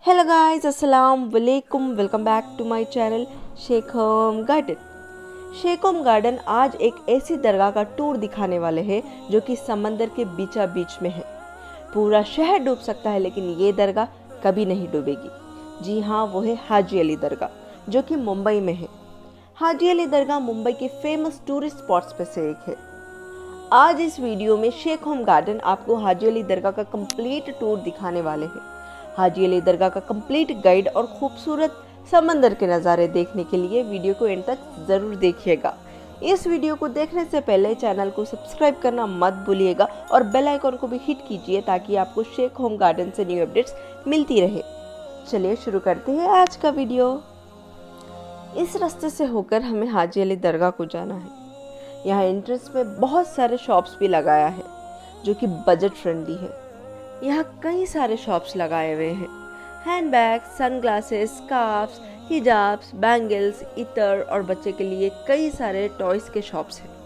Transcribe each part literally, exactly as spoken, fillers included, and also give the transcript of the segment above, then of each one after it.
Hello guys, अस्सलाम वालेकुम। Welcome back to my channel Sheikh home garden. Sheikh home garden आज एक ऐसी दरगाह का टूर दिखाने वाले हैं जो कि समंदर के बीचा बीच में है। पूरा शहर डूब सकता है लेकिन ये दरगाह कभी नहीं डूबेगी। जी हाँ, वो है हाजी अली दरगाह जो कि मुंबई में है। हाजी अली दरगाह मुंबई के फेमस टूरिस्ट स्पॉट्स में से एक है। आज इस वीडियो में शेख होम गार्डन आपको हाजी अली दरगाह का कंप्लीट टूर दिखाने वाले हैं। हाजी अली दरगाह का कंप्लीट गाइड और खूबसूरत समंदर के नज़ारे देखने के लिए वीडियो को एंड तक ज़रूर देखिएगा। इस वीडियो को देखने से पहले चैनल को सब्सक्राइब करना मत भूलिएगा और बेल आइकन को भी हिट कीजिए ताकि आपको शेख होम गार्डन से न्यू अपडेट्स मिलती रहे। चलिए शुरू करते हैं आज का वीडियो। इस रास्ते से होकर हमें हाजी अली दरगाह को जाना है। यहाँ एंट्रेंस में बहुत सारे शॉप्स भी लगाया है जो कि बजट फ्रेंडली है। यहाँ कई सारे शॉप्स लगाए हुए हैं। Handbag, sunglasses, scarfs, hijabs, bangles, इतर और बच्चे के लिए कई सारे टॉयज के शॉप्स हैं।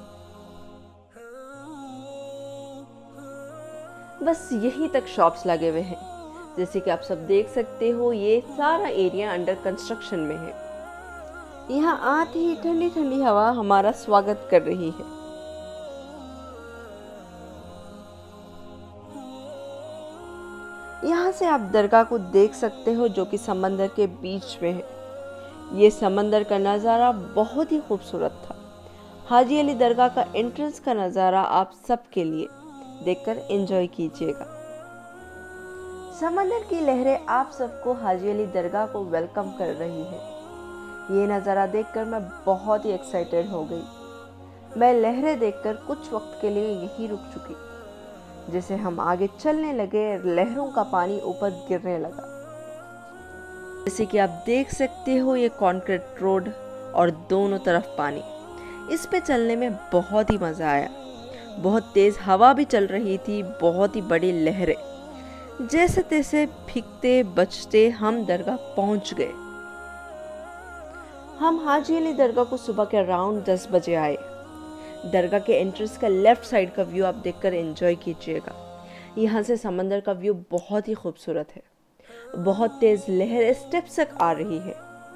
बस यहीं तक शॉप्स लगे हुए हैं। जैसे कि आप सब देख सकते हो, ये सारा एरिया अंडर कंस्ट्रक्शन में है। यहाँ आते ही ठंडी ठंडी हवा हमारा स्वागत कर रही है। यहाँ से आप दरगाह को देख सकते हो जो कि समंदर के बीच में है। ये समंदर का नज़ारा बहुत ही खूबसूरत था। हाजी अली दरगाह का एंट्रेंस का नज़ारा आप सबके लिए देखकर एंजॉय कीजिएगा। समंदर की लहरें आप सबको हाजी अली दरगाह को वेलकम कर रही है। ये नज़ारा देखकर मैं बहुत ही एक्साइटेड हो गई। मैं लहरें देखकर कुछ वक्त के लिए यहीं रुक चुकी। जैसे हम आगे चलने लगे, लहरों का पानी ऊपर गिरने लगा। जैसे कि आप देख सकते हो, ये कंक्रीट रोड और दोनों तरफ पानी। इस पे चलने में बहुत ही मज़ा आया। बहुत तेज़ हवा भी चल रही थी, बहुत ही बड़ी लहरें। जैसे तैसे भीगते बचते हम दरगाह पहुंच गए। हम हाजी अली दरगाह को सुबह के अराउंड दस बजे आए। दरगाह के एंट्रेंस का लेफ्ट साइड का व्यू आप देखकर एंजॉय कीजिएगा। यहाँ से समंदर का व्यू बहुत ही खूबसूरत है। बहुत तेज लहरें स्टेप्स तक आ रही है।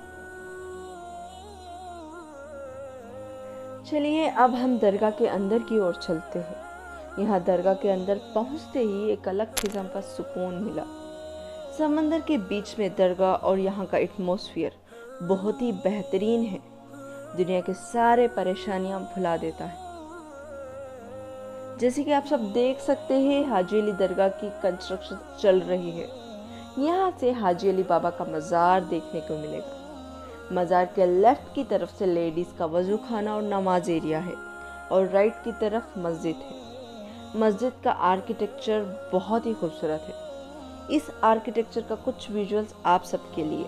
चलिए अब हम दरगाह के अंदर की ओर चलते हैं। यहाँ दरगाह के अंदर पहुँचते ही एक अलग किस्म का सुकून मिला। समंदर के बीच में दरगाह और यहाँ का एटमॉस्फेयर बहुत ही बेहतरीन है। दुनिया के सारे परेशानियां भुला देता है। जैसे कि आप सब देख सकते हैं, हाजी अली दरगाह की कंस्ट्रक्शन चल रही है। यहाँ से हाजी अली बाबा का मज़ार देखने को मिलेगा। मज़ार के लेफ्ट की तरफ से लेडीज़ का वजू खाना और नमाज एरिया है और राइट की तरफ मस्जिद है। मस्जिद का आर्किटेक्चर बहुत ही खूबसूरत है। इस आर्किटेक्चर का कुछ विजुअल्स आप सबके लिए।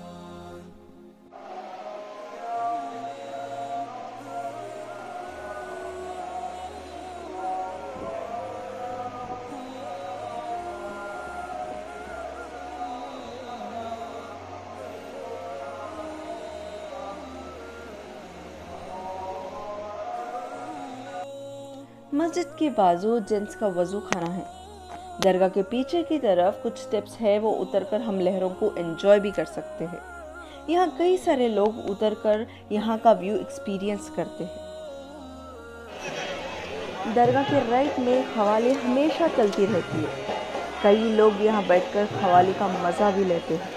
मस्जिद के बाजू जेंट्स का वजू खाना है। दरगाह के पीछे की तरफ कुछ स्टेप्स है, वो उतरकर हम लहरों को एंजॉय भी कर सकते हैं। यहाँ कई सारे लोग उतरकर यहाँ का व्यू एक्सपीरियंस करते हैं। दरगाह के राइट में खवाली हमेशा चलती रहती है। कई लोग यहाँ बैठकर खवाली का मज़ा भी लेते हैं।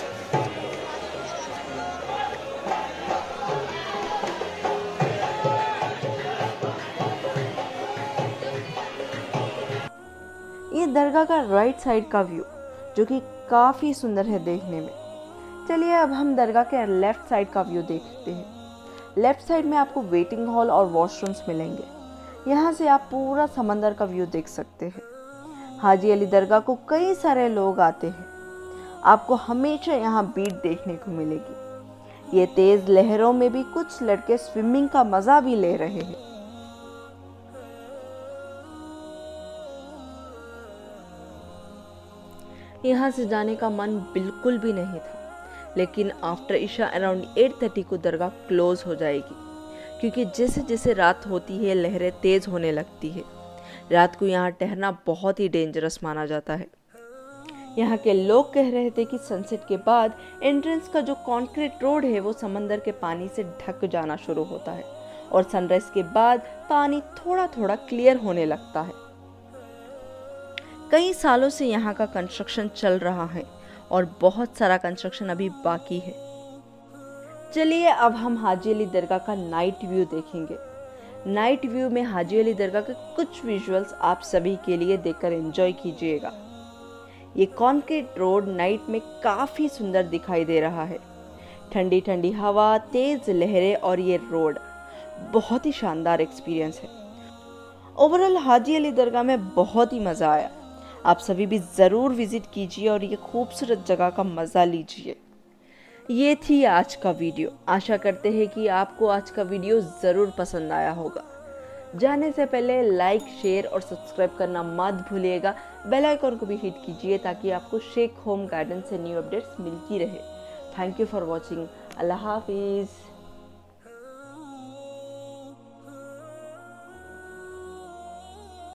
ये दरगाह का राइट साइड का व्यू जो कि काफ़ी सुंदर है देखने में। चलिए अब हम दरगाह के लेफ़्ट साइड का व्यू देखते हैं। लेफ़्ट साइड में आपको वेटिंग हॉल और वॉशरूम्स मिलेंगे। यहाँ से आप पूरा समंदर का व्यू देख सकते हैं। हाजी अली दरगाह को कई सारे लोग आते हैं। आपको हमेशा यहाँ भीड़ देखने को मिलेगी। ये तेज़ लहरों में भी कुछ लड़के स्विमिंग का मज़ा भी ले रहे हैं। यहाँ से जाने का मन बिल्कुल भी नहीं था, लेकिन आफ्टर इशा अराउंड एट थर्टी को दरगाह क्लोज हो जाएगी क्योंकि जैसे जैसे रात होती है लहरें तेज़ होने लगती है। रात को यहाँ ठहरना बहुत ही डेंजरस माना जाता है। यहाँ के लोग कह रहे थे कि सनसेट के बाद एंट्रेंस का जो कंक्रीट रोड है वो समंदर के पानी से ढक जाना शुरू होता है और सनराइज के बाद पानी थोड़ा थोड़ा क्लियर होने लगता है। कई सालों से यहाँ का कंस्ट्रक्शन चल रहा है और बहुत सारा कंस्ट्रक्शन अभी बाकी है। चलिए अब हम हाजी अली दरगाह का नाइट व्यू देखेंगे। नाइट व्यू में हाजी अली दरगाह के कुछ विजुअल्स आप सभी के लिए देखकर एंजॉय कीजिएगा। ये कंक्रीट रोड नाइट में काफ़ी सुंदर दिखाई दे रहा है। ठंडी ठंडी हवा, तेज़ लहरें और ये रोड बहुत ही शानदार एक्सपीरियंस है। ओवरऑल हाजी अली दरगाह में बहुत ही मज़ा आया। आप सभी भी ज़रूर विज़िट कीजिए और ये खूबसूरत जगह का मज़ा लीजिए। ये थी आज का वीडियो। आशा करते हैं कि आपको आज का वीडियो ज़रूर पसंद आया होगा। जाने से पहले लाइक, शेयर और सब्सक्राइब करना मत भूलिएगा। बेल आइकन को भी हिट कीजिए ताकि आपको शेख होम गार्डन से न्यू अपडेट्स मिलती रहे। Thank you for watching. अल्लाह हाफिज़।